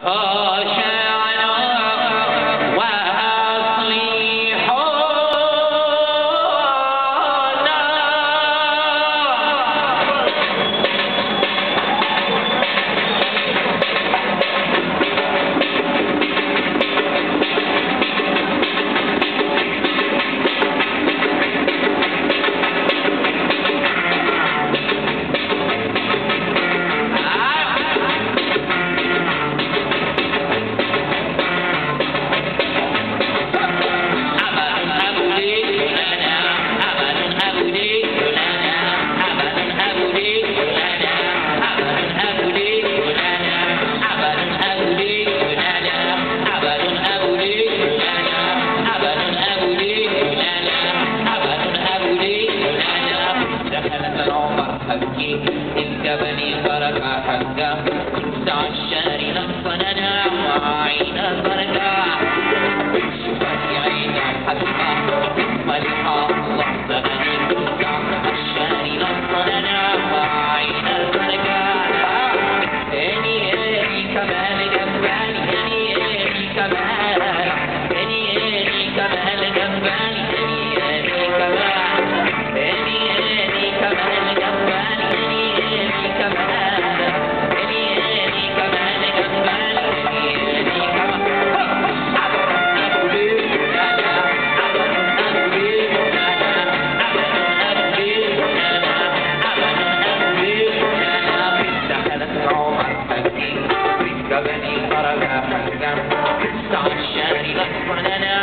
الجبل بركة حقه سع الشهر نصفنا وعين بركة شفت عين حقه ملحة الله زمني سع الشهر نصفنا وعين بركة هني هني كمال جنباني هني هني كمال هني هني كمال جنباني هني هني كمال هني هني كمال جنباني الشاري غصبنا